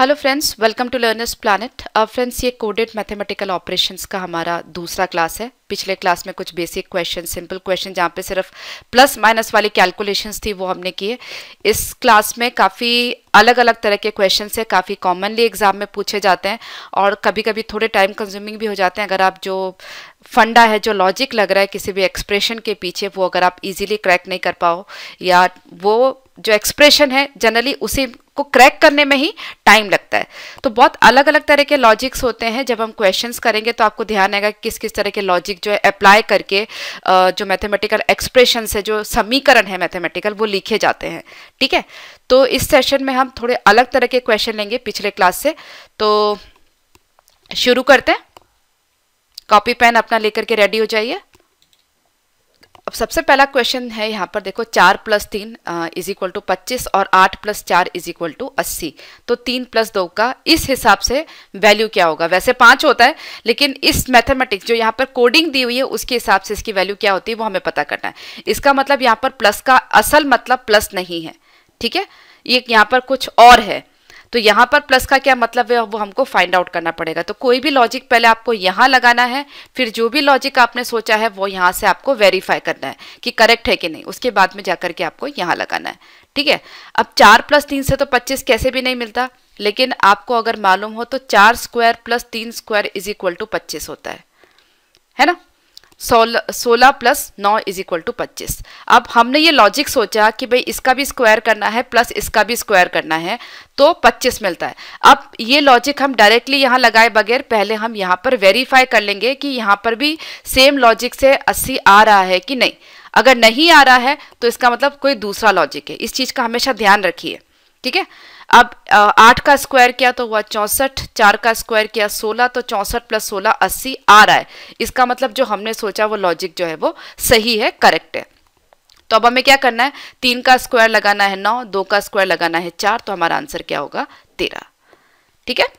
Hello friends, welcome to learners planet. अब friends, ये coded mathematical operations का हमारा दूसरा क्लास है। पिछले क्लास में कुछ बेसिक क्वेश्चन, सिंपल क्वेश्चन जहाँ पे सिर्फ प्लस माइनस वाली कैलकुलेशंस थी वो हमने किए। इस क्लास में काफ़ी अलग अलग तरह के क्वेश्चंस है, काफ़ी कॉमनली एग्जाम में पूछे जाते हैं और कभी कभी थोड़े टाइम कंज्यूमिंग भी हो जाते हैं। अगर आप जो फंडा है, जो लॉजिक लग रहा है किसी भी एक्सप्रेशन के पीछे, वो अगर आप इजीली क्रैक नहीं कर पाओ या वो जो एक्सप्रेशन है जनरली उसी को क्रैक करने में ही टाइम लगता है। तो बहुत अलग अलग तरह के लॉजिक्स होते हैं। जब हम क्वेश्चंस करेंगे तो आपको ध्यान आएगा किस किस तरह के लॉजिक जो है अप्लाई करके जो मैथमेटिकल एक्सप्रेशन है, जो समीकरण है मैथमेटिकल, वो लिखे जाते हैं। ठीक है, तो इस सेशन में हम थोड़े अलग तरह के क्वेश्चन लेंगे पिछले क्लास से। तो शुरू करते हैं। कॉपी पेन अपना लेकर के रेडी हो जाइए। अब सबसे पहला क्वेश्चन है, यहाँ पर देखो 4 + 3 = 25 और 8 + 4 = 80। तो 3 + 2 का इस हिसाब से वैल्यू क्या होगा? वैसे 5 होता है, लेकिन इस मैथमेटिक्स जो यहाँ पर कोडिंग दी हुई है उसके हिसाब से इसकी वैल्यू क्या होती है वो हमें पता करना है। इसका मतलब यहाँ पर प्लस का असल मतलब प्लस नहीं है। ठीक है, ये यहाँ पर कुछ और है। तो यहाँ पर प्लस का क्या मतलब है वो हमको फाइंड आउट करना पड़ेगा। तो कोई भी लॉजिक पहले आपको यहाँ लगाना है, फिर जो भी लॉजिक आपने सोचा है वो यहाँ से आपको वेरीफाई करना है कि करेक्ट है कि नहीं। उसके बाद में जाकर के आपको यहाँ लगाना है। ठीक है, अब 4 + 3 से तो 25 कैसे भी नहीं मिलता, लेकिन आपको अगर मालूम हो तो 4² + 3² = 25 होता है ना। 16 + 9 = 25। अब हमने ये लॉजिक सोचा कि भाई इसका भी स्क्वायर करना है प्लस इसका भी स्क्वायर करना है तो 25 मिलता है। अब ये लॉजिक हम डायरेक्टली यहाँ लगाए बगैर पहले हम यहाँ पर वेरीफाई कर लेंगे कि यहाँ पर भी सेम लॉजिक से 80 आ रहा है कि नहीं। अगर नहीं आ रहा है तो इसका मतलब कोई दूसरा लॉजिक है। इस चीज़ का हमेशा ध्यान रखिए। ठीक है, अब 8 का स्क्वायर किया तो हुआ 64, 4 का स्क्वायर किया 16, तो 64 + 16 80 आ रहा है। इसका मतलब जो हमने सोचा वो लॉजिक जो है वो सही है, करेक्ट है। तो अब हमें क्या करना है, 3 का स्क्वायर लगाना है 9, 2 का स्क्वायर लगाना है 4, तो हमारा आंसर क्या होगा 13। ठीक है,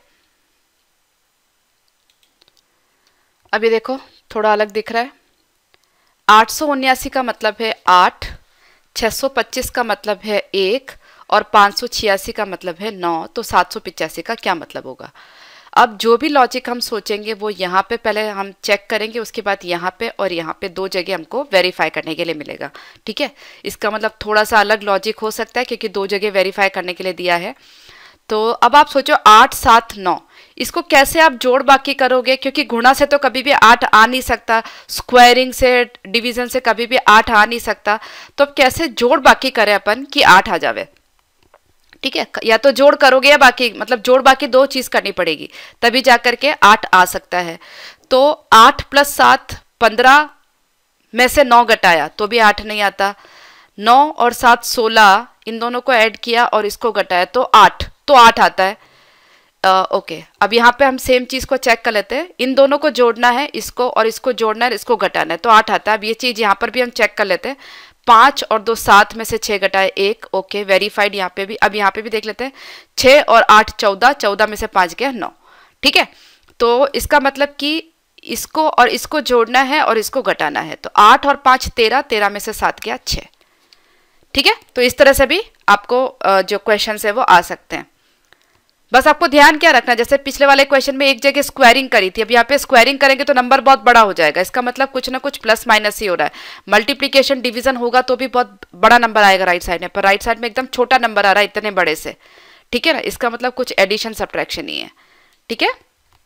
अब ये देखो थोड़ा अलग दिख रहा है। 879 का मतलब है 8, 625 का मतलब है 1 और 586 का मतलब है 9। तो 785 का क्या मतलब होगा? अब जो भी लॉजिक हम सोचेंगे वो यहाँ पे पहले हम चेक करेंगे, उसके बाद यहाँ पे और यहाँ पे दो जगह हमको वेरीफाई करने के लिए मिलेगा। ठीक है, इसका मतलब थोड़ा सा अलग लॉजिक हो सकता है क्योंकि दो जगह वेरीफाई करने के लिए दिया है। तो अब आप सोचो 8, 7, 9, इसको कैसे आप जोड़ बाकी करोगे? क्योंकि गुणा से तो कभी भी 8 आ नहीं सकता, स्क्वायरिंग से, डिवीजन से कभी भी 8 आ नहीं सकता। तो अब कैसे जोड़ बाकी करें अपन कि 8 आ जावे? ठीक है, या तो जोड़ करोगे या बाकी, मतलब जोड़ बाकी दो चीज करनी पड़ेगी तभी जाकर के 8 आ सकता है। तो 8 + 7 15 में से 9 घटाया तो भी 8 नहीं आता। 9 और 7 16, इन दोनों को ऐड किया और इसको घटाया तो 8, तो 8 आता है। ओके, अब यहाँ पे हम सेम चीज को चेक कर लेते हैं। इन दोनों को जोड़ना है, इसको और इसको जोड़ना है, इसको घटाना है, तो 8 आता है। अब ये चीज यहाँ पर भी हम चेक कर लेते हैं। 5 और 2 7 में से 6 घटाए 1, ओके, वेरीफाइड यहाँ पे भी। अब यहाँ पे भी देख लेते हैं, 6 और 8 14, 14 में से 5 गया 9। ठीक है, तो इसका मतलब कि इसको और इसको जोड़ना है और इसको घटाना है, तो 8 और 5 13, 13 में से 7 गया 6। ठीक है, तो इस तरह से भी आपको जो क्वेश्चन है वो आ सकते हैं। बस आपको ध्यान क्या रखना, जैसे पिछले वाले क्वेश्चन में एक जगह स्क्वायरिंग करी थी, अब यहाँ पे स्क्वायरिंग करेंगे तो नंबर बहुत बड़ा हो जाएगा। इसका मतलब कुछ ना कुछ प्लस माइनस ही हो रहा है। मल्टीप्लीकेशन डिवीजन होगा तो भी बहुत बड़ा नंबर आएगा राइट साइड में, पर राइट साइड में एकदम छोटा नंबर आ रहा है इतने बड़े से। ठीक है ना, इसका मतलब कुछ एडिशन सब्ट्रैक्शन ही है। ठीक है,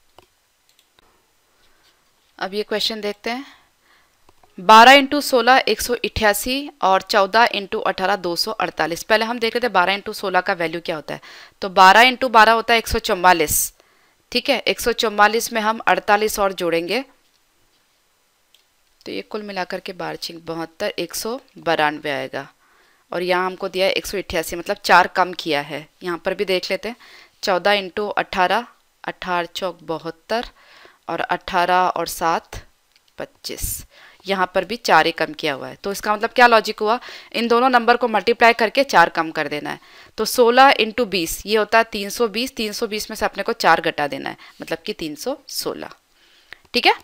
अब ये क्वेश्चन देखते हैं। 12 × 16 188 और 14 × 18 248। पहले हम देख लेते हैं 12 × 16 का वैल्यू क्या होता है। तो 12 × 12 होता है 144। ठीक है, 144 में हम 48 और जोड़ेंगे तो ये कुल मिलाकर के 12×72 192 आएगा। और यहाँ हमको दिया है 188, मतलब 4 कम किया है। यहाँ पर भी देख लेते हैं। 14 × 18, 18 चौक 72 और 18 और 7 25। यहाँ पर भी 4 ही कम किया हुआ है। तो इसका मतलब क्या लॉजिक हुआ, इन दोनों नंबर को मल्टीप्लाई करके 4 कम कर देना है। तो 16 × 20 ये होता है 320, 320 में से अपने को 4 घटा देना है, मतलब कि 316। ठीक है,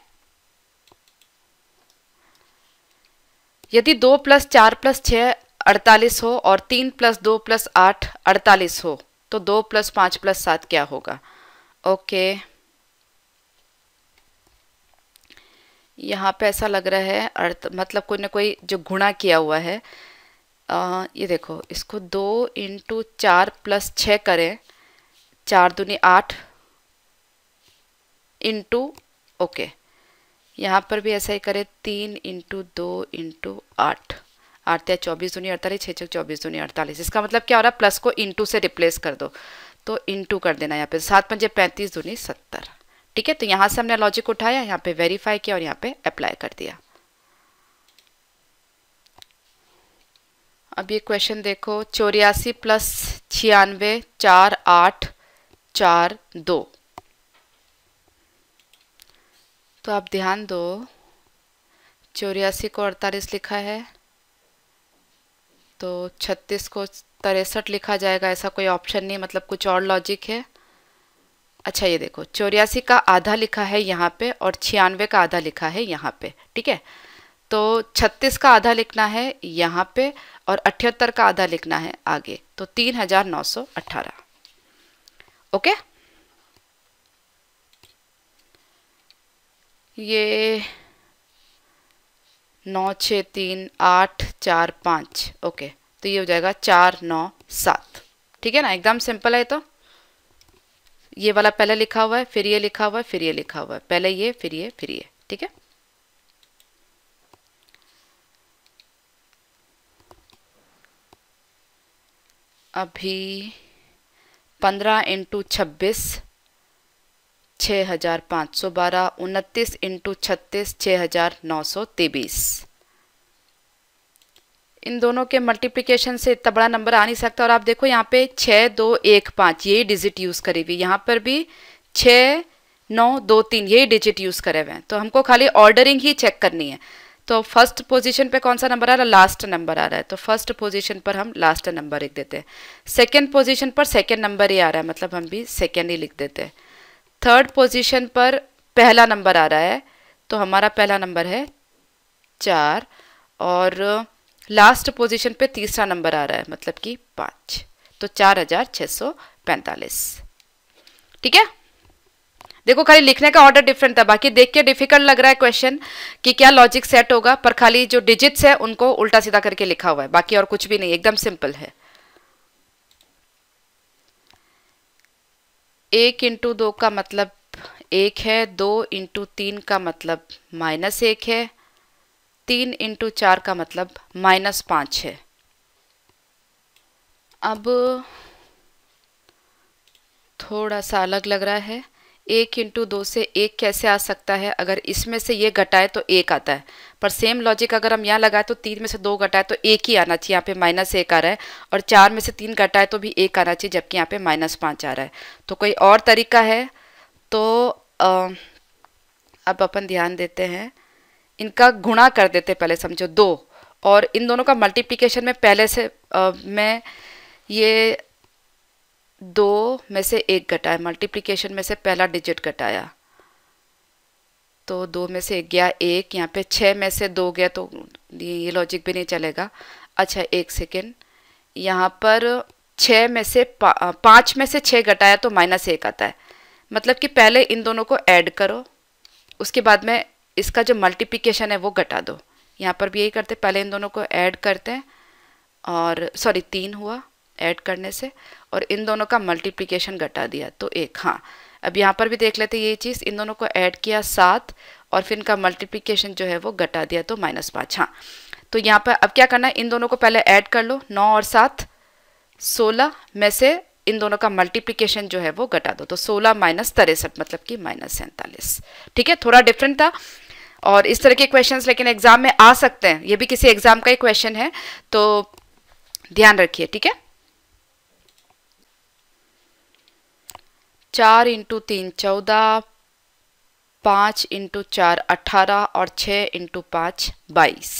यदि 2 + 4 + 6 48 हो और 3 + 2 + 8 48 हो तो 2 + 5 + 7 क्या होगा? ओके, यहाँ पे ऐसा लग रहा है अर्थ मतलब कोई ना कोई जो गुणा किया हुआ है। ये देखो, इसको 2 × 4 + 6 करें, 4 दूनी 8 इंटू, ओके, यहाँ पर भी ऐसा ही करें, 3 × 2 × 8, 8 या 24 दूनी 48, 6 6 24 दूनी 48। इसका मतलब क्या हो रहा है? प्लस को इंटू से रिप्लेस कर दो, तो इंटू कर देना यहाँ पे, 7 पंजे 35 दूनी 70। ठीक है, तो यहाँ से हमने लॉजिक उठाया, यहाँ पे वेरीफाई किया और यहाँ पे अप्लाई कर दिया। अब ये क्वेश्चन देखो, 84 + 96 4 8 4 2। तो आप ध्यान दो, 84 को 48 लिखा है, तो 36 को 63 लिखा जाएगा, ऐसा कोई ऑप्शन नहीं, मतलब कुछ और लॉजिक है। अच्छा ये देखो, 84 का आधा लिखा है यहाँ पे और 96 का आधा लिखा है यहाँ पे। ठीक है, तो 36 का आधा लिखना है यहाँ पे और 78 का आधा लिखना है आगे, तो 3918। ओके, ये 9 6 3 8 4 5, ओके, तो ये हो जाएगा 4 9 7। ठीक है ना, एकदम सिंपल है। तो ये वाला पहले लिखा हुआ है, फिर ये लिखा हुआ है, फिर ये लिखा हुआ है, पहले ये फिर ये फिर ये। ठीक है, अभी 15 × 26 6512, 29 × 36 6923। इन दोनों के मल्टीप्लिकेशन से इतना बड़ा नंबर आ नहीं सकता। और आप देखो यहाँ पे 6 2 1 5 यही डिजिट यूज करी हुई, यहाँ पर भी 6 9 2 3 यही डिजिट यूज करे हुए हैं। तो हमको खाली ऑर्डरिंग ही चेक करनी है। तो फर्स्ट पोजीशन पे कौन सा नंबर आ रहा है? लास्ट नंबर आ रहा है, तो फर्स्ट पोजीशन पर हम लास्ट नंबर लिख देते हैं। सेकेंड पोजीशन पर सेकेंड नंबर ही आ रहा है, मतलब हम भी सेकेंड ही लिख देते हैं। थर्ड पोजीशन पर पहला नंबर आ रहा है, तो हमारा पहला नंबर है 4, और लास्ट पोजीशन पे तीसरा नंबर आ रहा है, मतलब कि 5, तो 4645। ठीक है, देखो खाली लिखने का ऑर्डर डिफरेंट था, बाकी देख के डिफिकल्ट लग रहा है क्वेश्चन कि क्या लॉजिक सेट होगा, पर खाली जो डिजिट्स है उनको उल्टा सीधा करके लिखा हुआ है, बाकी और कुछ भी नहीं, एकदम सिंपल है। 1 × 2 का मतलब 1 है, 2 × 3 का मतलब -1 है, 3 × 4 का मतलब -5 है। अब थोड़ा सा अलग लग रहा है, 1 × 2 से 1 कैसे आ सकता है? अगर इसमें से ये घटाए तो 1 आता है, पर सेम लॉजिक अगर हम यहाँ लगाए तो 3 में से 2 घटाए तो 1 ही आना चाहिए, यहाँ पे -1 आ रहा है, और 4 में से 3 घटाए तो भी 1 आना चाहिए, जबकि यहाँ पे -5 आ रहा है। तो कोई और तरीका है? तो अब अपन ध्यान देते हैं, इनका गुणा कर देते पहले, समझो 2, और इन दोनों का मल्टीप्लिकेशन में पहले से मैं ये 2 में से 1 घटाया, मल्टीप्लिकेशन में से पहला डिजिट घटाया, तो 2 में से 1 गया 1, यहाँ पे 6 में से 2 गया, तो ये लॉजिक भी नहीं चलेगा। अच्छा एक सेकेंड, यहाँ पर 6 में से 5 में से 6 घटाया तो -1 आता है, मतलब कि पहले इन दोनों को ऐड करो, उसके बाद में इसका जो मल्टीप्लिकेशन है वो घटा दो। यहाँ पर भी यही करते, पहले इन दोनों को ऐड करते हैं, और सॉरी 3 हुआ ऐड करने से, और इन दोनों का मल्टीप्लिकेशन घटा दिया तो 1। हाँ, अब यहाँ पर भी देख लेते हैं ये चीज़, इन दोनों को ऐड किया 7, और फिर इनका मल्टीप्लिकेशन जो है वो घटा दिया तो -5। हाँ, तो यहाँ पर अब क्या करना है, इन दोनों को पहले ऐड कर लो, 9 और 7 16 में से इन दोनों का मल्टीप्लिकेशन जो है वो घटा दो, तो 16 - 63 मतलब कि -47। ठीक है, थोड़ा डिफरेंट था, और इस तरह के क्वेश्चंस लेकिन एग्जाम में आ सकते हैं, ये भी किसी एग्जाम का ही क्वेश्चन है, तो ध्यान रखिए। ठीक है, 4 × 3 14, 5 × 4 18, और 6 × 5 22।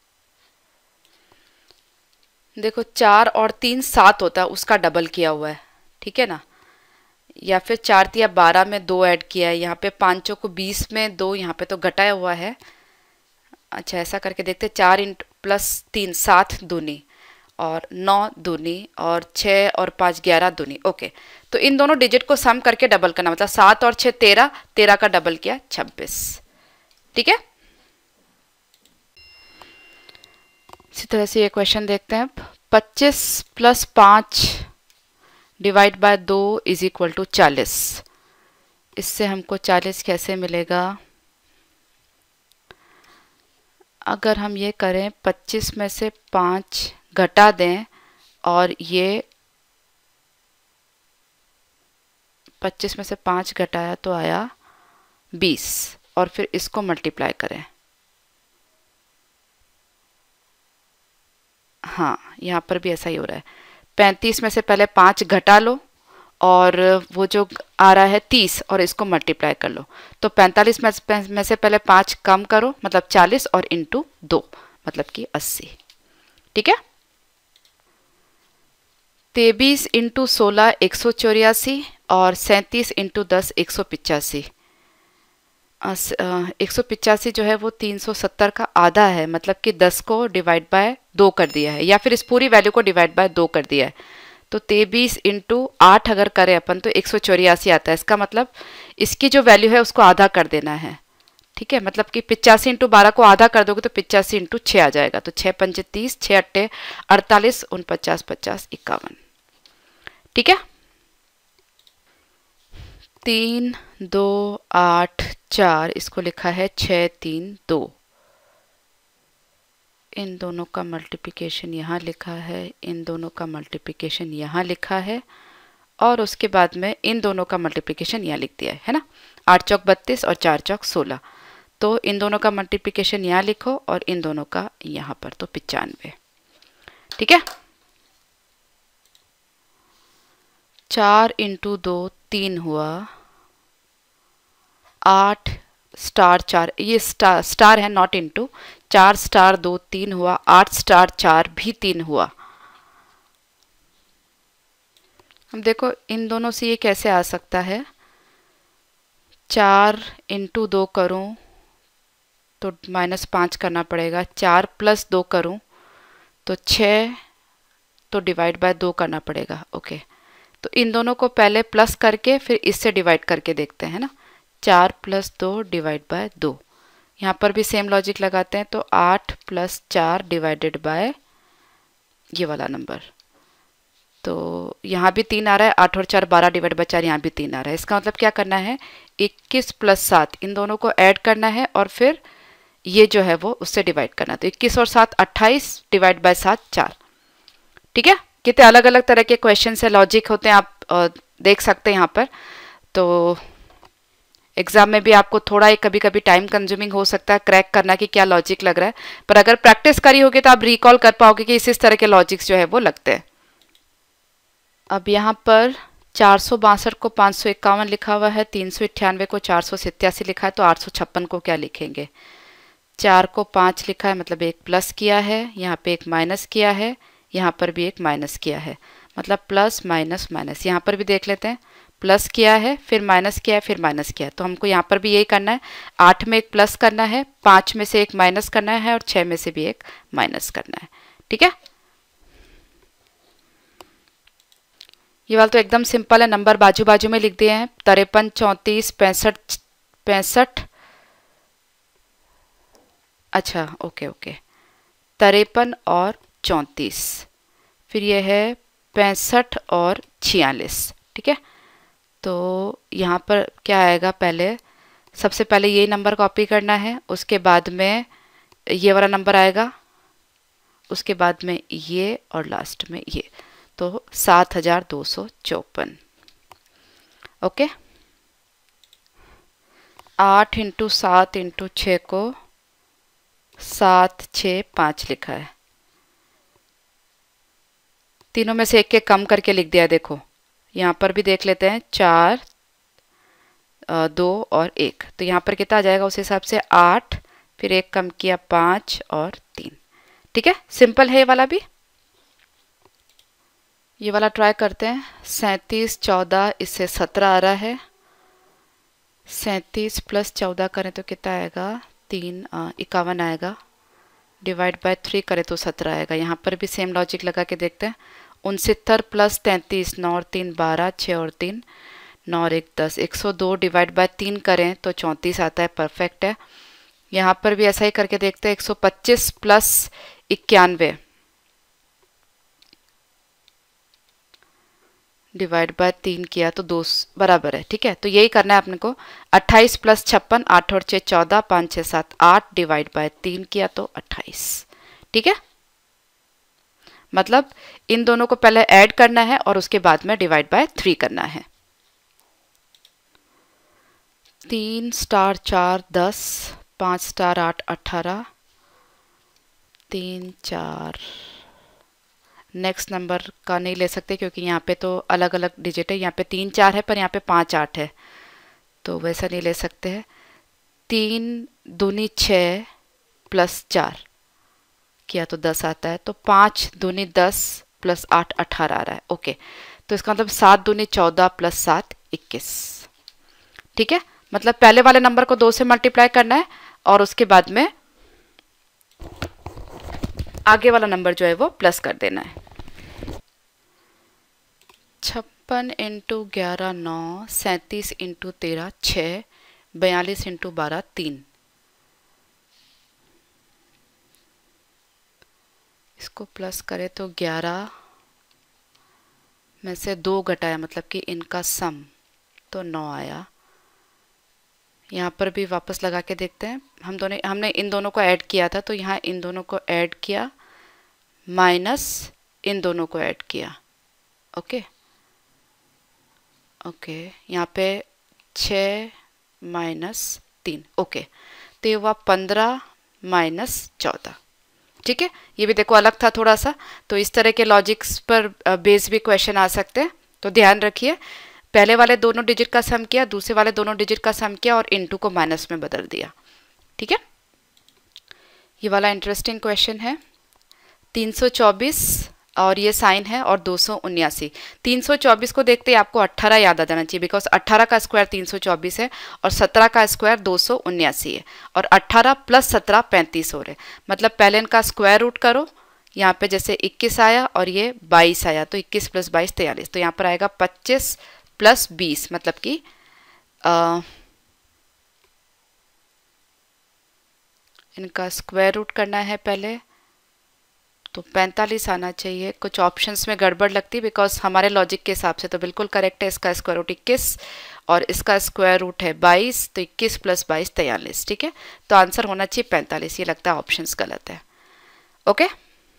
देखो 4 और 3 7 होता है, उसका डबल किया हुआ है। ठीक है ना, या फिर 4 × 12 में 2 ऐड किया है, यहाँ पे 5 को 20 में 2 यहाँ पे तो घटाया हुआ है। अच्छा ऐसा करके देखते, 4 + 3 7 दूनी, और 9 दूनी और 6 और 5 11 दूनी। ओके, तो इन दोनों डिजिट को सम करके डबल करना, मतलब 7 और 6 13, 13 का डबल किया 26। ठीक है, इसी तरह से ये क्वेश्चन देखते हैं। 25 plus 5 divide by 2 is equal to 40। इससे हमको 40 कैसे मिलेगा? अगर हम ये करें 25 में से 5 घटा दें और ये 25 में से 5 घटाया तो आया 20 और फिर इसको मल्टीप्लाई करें। हाँ, यहाँ पर भी ऐसा ही हो रहा है। 35 में से पहले 5 घटा लो और वो जो आ रहा है 30 और इसको मल्टीप्लाई कर लो। तो 45 में से पहले 5 कम करो मतलब 40 और इंटू 2 मतलब कि 80। ठीक है, 23 इंटू 16 184 और 37 इंटू 10 185। 185 जो है वो 370 का आधा है, मतलब कि 10 को डिवाइड बाय 2 कर दिया है, या फिर इस पूरी वैल्यू को डिवाइड बाय 2 कर दिया है। तो 23 इंटू 8 अगर करें अपन तो 184 आता है। इसका मतलब इसकी जो वैल्यू है उसको आधा कर देना है। ठीक है, मतलब कि 85 इंटू 12 को आधा कर दोगे तो 85 इंटू 6 आ जाएगा। तो 6 पंचे 30, 6 अट्टे 48, 49 50 51। ठीक है, 3 2 8 4, इसको लिखा है 6 3 2। इन दोनों का मल्टीप्लिकेशन यहाँ लिखा है, इन दोनों का मल्टीप्लिकेशन यहाँ लिखा है और उसके बाद में इन दोनों का मल्टीप्लिकेशन यहाँ लिख दिया है ना। 8 चौक 32 और 4 चौक 16। तो इन दोनों का मल्टीप्लिकेशन यहाँ लिखो और इन दोनों का यहाँ पर, तो 95। ठीक है, 4 इंटू 2 3 हुआ, 8 स्टार 4, ये स्टार है नॉट इंटू, 4 स्टार 2 3 हुआ, 8 स्टार 4 भी 3 हुआ। अब देखो इन दोनों से ये कैसे आ सकता है, 4 इंटू 2 करूँ तो -5 करना पड़ेगा, 4 प्लस 2 करूँ तो 6, तो डिवाइड बाय 2 करना पड़ेगा। ओके, तो इन दोनों को पहले प्लस करके फिर इससे डिवाइड करके देखते हैं ना। 4 प्लस 2 डिवाइड बाय 2, यहाँ पर भी सेम लॉजिक लगाते हैं। तो 8 प्लस 4 डिवाइडेड बाय ये वाला नंबर, तो यहाँ भी 3 आ रहा है। 8 और 4 12 डिवाइड बाय 4, यहाँ भी 3 आ रहा है। इसका मतलब क्या करना है, 21 प्लस 7 इन दोनों को ऐड करना है और फिर ये जो है वो उससे डिवाइड करना है। तो 21 और 7 28 डिवाइड बाय 7 4। ठीक है, कितने अलग अलग तरह के क्वेश्चन से लॉजिक होते हैं आप देख सकते हैं यहाँ पर। तो एग्जाम में भी आपको थोड़ा एक कभी कभी टाइम कंज्यूमिंग हो सकता है क्रैक करना कि क्या लॉजिक लग रहा है, पर अगर प्रैक्टिस करी होगी तो आप रिकॉल कर पाओगे कि इस तरह के लॉजिक्स जो है वो लगते हैं। अब यहाँ पर 462 को 551 लिखा हुआ है, 398 को 487 लिखा है, तो 856 को क्या लिखेंगे? 4 को 5 लिखा है मतलब एक प्लस किया है, यहाँ पे एक माइनस किया है, यहाँ पर भी एक माइनस किया है, मतलब प्लस माइनस माइनस। यहाँ पर भी देख लेते हैं, प्लस किया है फिर माइनस किया है फिर माइनस किया है, तो हमको यहाँ पर भी यही करना है। 8 में एक प्लस करना है, 5 में से एक माइनस करना है और 6 में से भी एक माइनस करना है। ठीक है, ये वाला तो एकदम सिंपल है, नंबर बाजू बाजू में लिख दिए हैं। 53 34 65 65, अच्छा ओके ओके, 53 और 34, फिर ये है 65 और 46। ठीक है, तो यहाँ पर क्या आएगा, पहले सबसे पहले ये नंबर कॉपी करना है, उसके बाद में ये वाला नंबर आएगा, उसके बाद में ये और लास्ट में ये, तो 7254। ओके, 8 इंटू 7 इंटू 6 को 7 6 5 लिखा है, तीनों में से एक के कम करके लिख दिया। देखो यहाँ पर भी देख लेते हैं, 4 2 और 1, तो यहाँ पर कितना आ जाएगा उस हिसाब से 8, फिर एक कम किया 5 और 3। ठीक है, सिंपल है ये वाला भी। ये वाला ट्राई करते हैं। 37 14, इससे 17 आ रहा है, 37 प्लस 14 करें तो कितना आएगा, 3 51 आएगा, डिवाइड बाय 3 करें तो 17 आएगा। यहाँ पर भी सेम लॉजिक लगा के देखते हैं। 69 प्लस 33, 9 और 3 12, 6 और 3 9 और 1 10। 102 डिवाइड बाय 3 करें तो 34 आता है, परफेक्ट है। यहाँ पर भी ऐसा ही करके देखते हैं। 125 प्लस 91 डिवाइड बाय 3 किया तो 2 बराबर है, ठीक है। तो यही करना है अपने को। 28 प्लस 56, 8 और 6 14, 5 6 7 8 डिवाइड बाय 3 किया तो 28, ठीक है। मतलब इन दोनों को पहले ऐड करना है और उसके बाद में डिवाइड बाय 3 करना है। 3 स्टार 4 10, 5 स्टार 8 18, 3 4। नेक्स्ट नंबर का नहीं ले सकते क्योंकि यहाँ पे तो अलग अलग डिजिट है। यहाँ पे 3 4 है पर यहाँ पे 5 8 है, तो वैसा नहीं ले सकते हैं। 3 दूनी 6 प्लस 4 किया तो 10 आता है। तो 5 दूनी 10 प्लस 8 18 आ रहा है, ओके। तो इसका मतलब 7 दूनी 14 प्लस 7 21, ठीक है। मतलब पहले वाले नंबर को 2 से मल्टीप्लाई करना है और उसके बाद में आगे वाला नंबर जो है वो प्लस कर देना है। 56 इंटू 11 9, 37 इंटू 13 6, 42 इंटू 12 3। इसको प्लस करें तो 11 में से 2 घटाया, मतलब कि इनका सम, तो 9 आया। यहाँ पर भी वापस लगा के देखते हैं। हमने इन दोनों को ऐड किया था, तो यहाँ इन दोनों को ऐड किया माइनस इन दोनों को ऐड किया, ओके ओके। यहाँ पे 6 माइनस 3, ओके। तो ये हुआ 15 माइनस 14, ठीक है। ये भी देखो अलग था थोड़ा सा, तो इस तरह के लॉजिक्स पर बेस भी क्वेश्चन आ सकते हैं। तो ध्यान रखिए, पहले वाले दोनों डिजिट का सम किया, दूसरे वाले दोनों डिजिट का सम किया और इनटू को माइनस में बदल दिया, ठीक है। ये वाला इंटरेस्टिंग क्वेश्चन है। 324 और ये साइन है और 279। 324 को देखते ही आपको 18 याद आ जाना चाहिए, बिकॉज 18 का स्क्वायर 324 है और 17 का स्क्वायर 279 है और 18 प्लस 17 35 हो रहे। मतलब पहले इनका स्क्वायर रूट करो। यहाँ पे जैसे 21 आया और ये 22 आया, तो 21 प्लस 22 43। तो यहाँ पर आएगा 25 प्लस 20, मतलब कि इनका स्क्वायर रूट करना है पहले, तो 45 आना चाहिए। कुछ ऑप्शंस में गड़बड़ लगती है बिकॉज हमारे लॉजिक के हिसाब से तो बिल्कुल करेक्ट है। इसका स्क्वायर रूट 21 और इसका स्क्वायर रूट है 22, तो 21 प्लस 22 43, ठीक है। तो आंसर होना चाहिए 45। ये लगता है ऑप्शंस गलत है, ओके।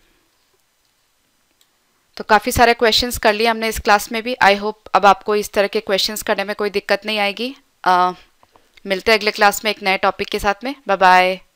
तो काफ़ी सारे क्वेश्चंस कर लिए हमने इस क्लास में भी। आई होप अब आपको इस तरह के क्वेश्चंस करने में कोई दिक्कत नहीं आएगी। मिलते हैं अगले क्लास में एक नए टॉपिक के साथ में। Bye bye.